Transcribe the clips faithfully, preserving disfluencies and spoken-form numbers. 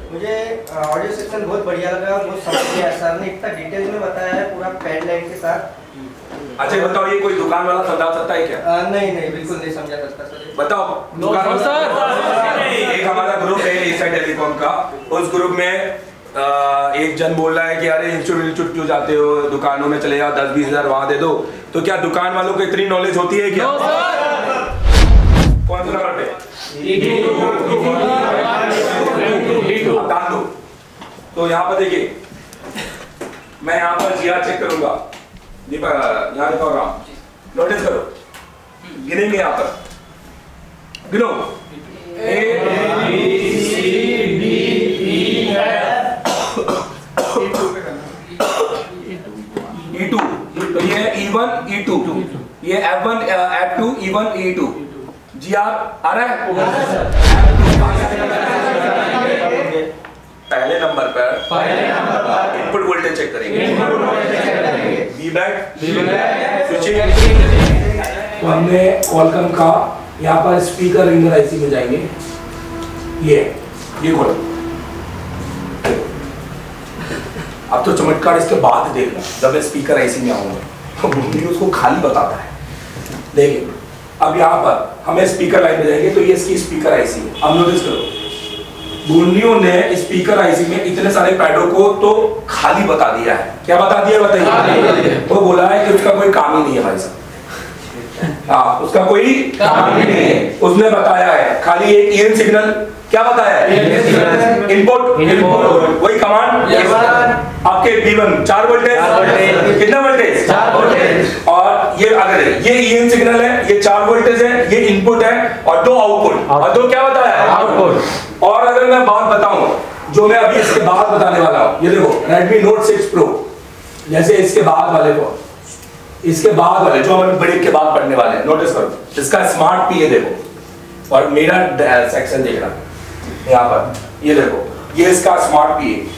मुझे audio section बहुत बढ़िया लगा, बहुत समझ गया सर ने, इतना डिटेल में बताया है पूरा पैड लाइन के साथ। अच्छा बताओ, ये कोई दुकान वाला समझा सकता है क्या? आ, नहीं नहीं बिल्कुल नहीं समझा सकता सर। बताओ दुकान वाला। एक हमारा ग्रुप है ईसा टेलीकॉम का, उस ग्रुप में आ, एक जन बोल रहा है कि अरे इंस्टीट्यूट इंस्टीट्यूट क्यों जाते हो, दुकानों में चले जाओ, दस बीस हजार वहां दे दो। तो क्या दुकान वालों को इतनी नॉलेज होती है क्या? कौन सा नंबर पे? डाल दो। तो यहाँ पर देखिए, मैं यहाँ पर जिया चेक करूंगा, यहाँ लिखा होगा, नोटिस करो, गिनेंगे यहाँ पर, गिनो। A B C D E F E two, तो ये है ई वन ई टू, ये F one F two E one E two. जी आप आ रहा है? पहले नंबर पर पहले नंबर पर इनपुट वोल्टेज चेक करेंगे, वी बैक स्विचिंग। हमने कॉलकम का यहाँ पर स्पीकर रिंगर आईसी में जाएंगे, ये ये खोलो। अब तो चमत्कार इसके बाद देखना, जब मैं स्पीकर आईसी में आऊंगा तो बुंदी उसको खाली बताता है। देखिए अब यहाँ पर हमें स्पीकर लाइन में जाएंगे, तो ये इसकी स्पीकर आईसी है। अब नोटिस करो, बुंदियों ने स्पीकर आईसी में इतने सारे पैडों को तो खाली बता दिया है। क्या बता दिया बताइए? वो बोला है कि उसका कोई काम ही नहीं है भाई साहब। हाँ, उसका कोई काम ही नहीं है। उसने बताया है खाली एक ईएन सिग्नल, क्या बताया है? इनपुट इनपुट वही कमांड। आपके बी वन चार वोल्टेज, कितना वोल्टेज? चार वोल्टेज। और ये अगर ये ईएन सिग्नल है, ये चार वोल्टेज है, ये इनपुट है, और दो आउटपुट। और दो क्या बताया है? आउटपुट। और अगर मैं बात बताऊं जो मैं अभी इसके बाद बताने वाला हूं, ये देखो Redmi Note सिक्स Pro, जैसे इसके बाद वाले को, इसके बाद वाले जो हम ब्रेक के बाद पढ़ने वाले हैं, नोटिस करो इसका स्मार्ट पी है देखो, और मेरा सेक्शन देखना यहाँ पर, ये देखो ये इसका स्मार्ट पी है,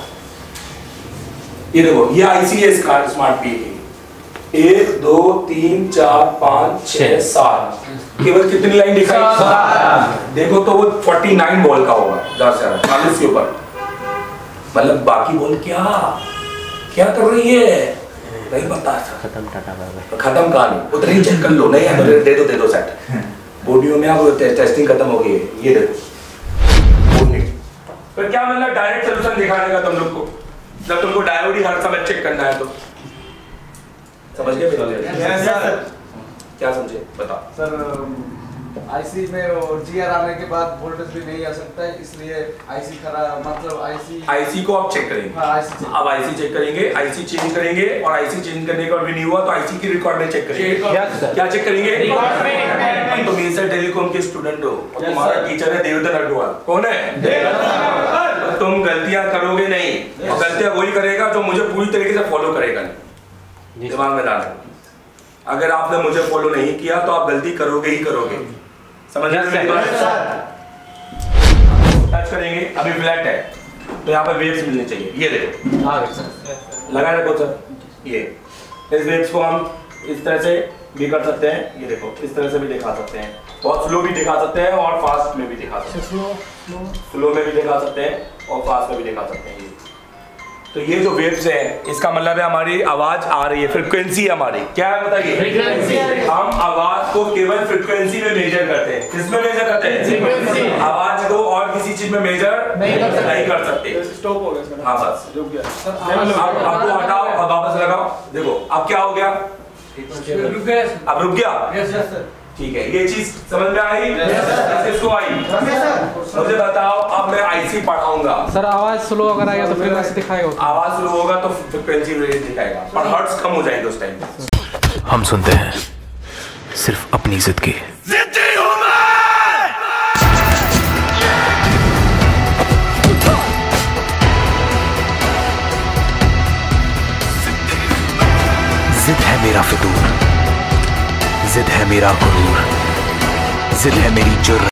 ये देखो ये आईसी है इसका स्मार्ट पी है। एक दो तीन चार पाँच छह सात, केवल कितनी लाइन दिखाई? देखो तो वो उनचास बॉल का होगा, ज्यादा से ज्यादा चालीस के ऊपर। मतलब बाकी बॉल क्या क्या कर रही है नहीं पता। खत्म टाटा खत्म कहानी, उतनी ही चेक कर लो। नहीं है तो दे दो दे दो सेट। बॉडियो में अब टेस्टिंग खत्म हो गई है। ये देखो फिर क्या मतलब डायरेक्ट सोल्यूशन दिखाने का तुम लोग को, जब तुमको डायोड ही हर समय चेक करना है तो समझ गए? क्या समझे बताओ सर। आईसी में जीआर आने के बाद वोल्टेज भी नहीं आ सकता है, इसलिए आईसी खराब, मतलब आईसी आईसी को आप चेक करेंगे। हाँ, आईसी अब आईसी चेक करेंगे, आईसी चेंज करेंगे, और आईसी चेंज करने के बाद भी नहीं हुआ तो आईसी की रिकॉर्ड में चेक करेंगे। क्या चेक करेंगे? रिकॉर्ड में। तुम ईसा टेलीकॉम के स्टूडेंट हो, तुम्हारा टीचर है देवदत्त अग्रवाल। कौन है? तुम गलतियां करोगे नहीं, गलतियां वही करेगा जो मुझे पूरी तरीके से फॉलो करेगा। दिमाग में डालना, अगर आपने मुझे फॉलो नहीं किया तो आप गलती करोगे ही करोगे। समझ गए? टच करेंगे, अभी फ्लैट है तो यहाँ पर वेव्स मिलनी चाहिए। ये देखो लगा रखो सर, ये इस वेव्स को हम इस तरह से भी कर सकते हैं। ये देखो इस तरह से भी दिखा सकते हैं, बहुत स्लो भी दिखा सकते हैं और फास्ट में भी दिखा सकते हैं। स्लो स्लो में भी दिखा सकते हैं और फास्ट में भी दिखा सकते हैं। तो ये जो वेव्स है इसका मतलब है हमारी आवाज आ रही है, फ्रीक्वेंसी हमारी क्या है बताइए? फ्रीक्वेंसी। हम आवाज को केवल फ्रीक्वेंसी में मेजर करते हैं। किसमें मेजर करते हैं? फ्रीक्वेंसी। आवाज को और किसी चीज में मेजर नहीं कर सकते, नहीं कर सकते। स्टॉप हो गया। हाँ बस रुक गया। अब आपको हटाओ और वापस लगाओ। देखो अब क्या हो गया? रुक गया। अब रुक गया। Yes yes sir. ठीक है, ये चीज समझ में आई? किसको आई? मुझे बताओ। अब मैं आईसी पढ़ाऊंगा। सर आवाज स्लो अगर आएगा तो फ्रीक्वेंसी दिखाएगा। आवाज स्लो होगा तो फ्रीक्वेंसी रेंज दिखाएगा, पर हर्ट्ज कम हो जाएंगे उस टाइम। हम सुनते हैं सिर्फ अपनी जिद की। जिद्दी हूं मैं। जिद है मेरा फितूर, जिद है मेरा गुरूर, जिद है मेरी जुर्रत।